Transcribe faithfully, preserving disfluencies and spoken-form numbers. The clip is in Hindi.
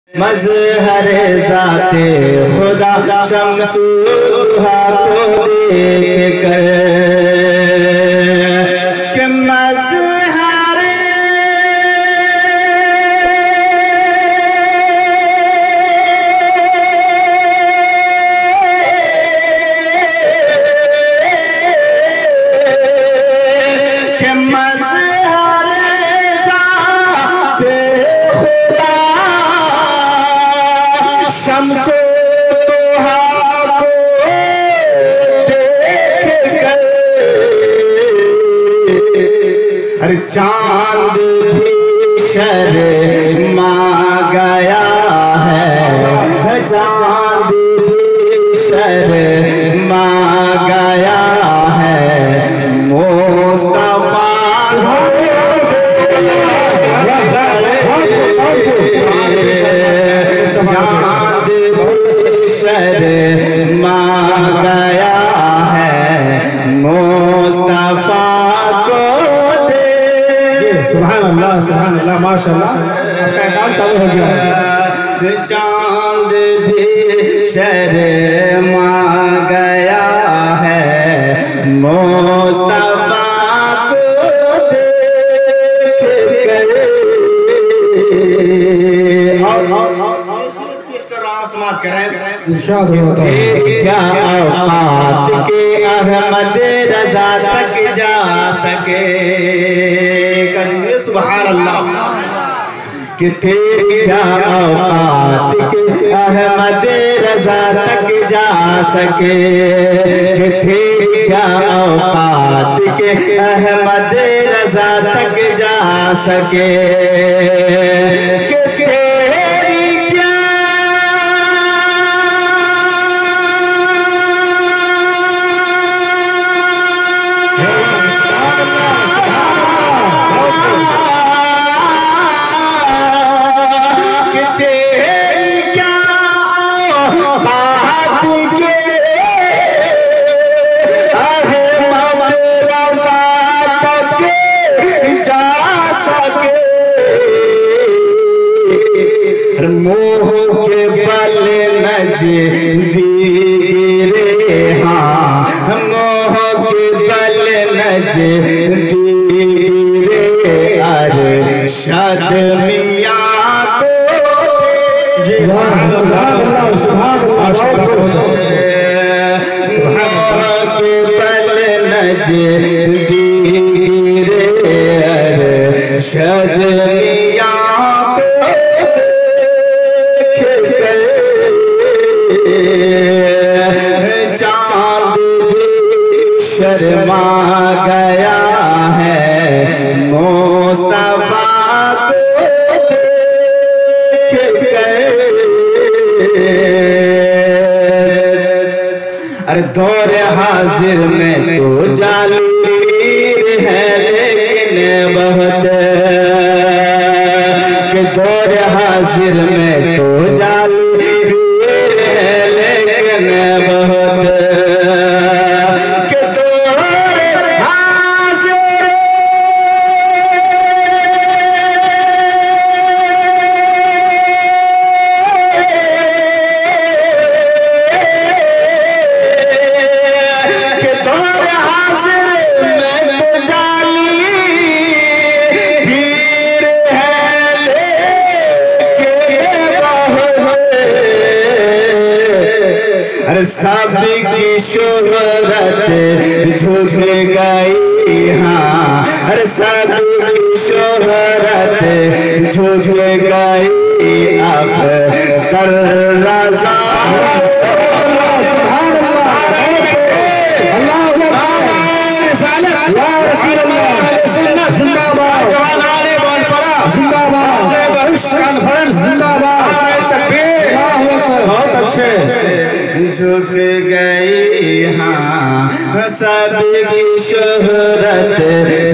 मज़हर ज़ाते खुदा शम्सुहा को देख कर कि मज़हर कि मज़हर ज़ाते खुदा शम्सो तोहा को देख कर हर चांद भी शर्मा गया है, चांद भी शर्मा गया है। मुस्तफा शर्मा गया है, मुस्तफा को देख। सुभान अल्लाह, सुभान अल्लाह, माशाअल्लाह, काम चालू हो गया। चांद भी शर्मा गया है, मुस्तफा को देख कर। समाज करें क्या औकात के अहमद रजा तक जा सके। करिए सुभान अल्लाह। कि तेरी क्या औकात के अहमद रजा तक जा सके, कि तेरी क्या औकात के अहमद रजा तक जा सके। कि मोह के बल नजदीरे, हाँ मोह के बल नजदीरे, अरशद मियां को मोह के बल नजदीरे, अरशद मियां शर्मा गया है, मुस्तफा को देख कर। अरे दौर हाजिर में तो जालू है लेकिन बहुत, कि दौर हाजिर में तो जालू है लेकिन बहुत। सबकी शोहरत झुक गई, हाँ अरे सबकी शोहरत झुक गई, अब कर रज़ा झुक गई, हाँ सबकी शोहरत